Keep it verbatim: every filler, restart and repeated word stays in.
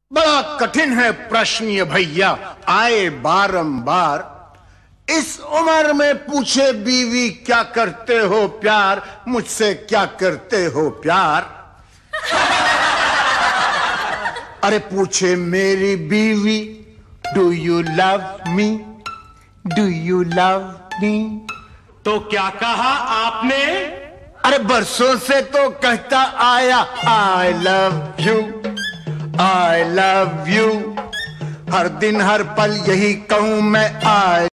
बड़ा कठिन है प्रश्न ये भैया, आए बारंबार। इस उम्र में पूछे बीवी क्या करते हो प्यार, मुझसे क्या करते हो प्यार। अरे पूछे मेरी बीवी, do you love me, do you love me. तो क्या कहा आपने? अरे बरसों से तो कहता आया I love you, I love you. हर दिन हर पल यही कहूं मैं आई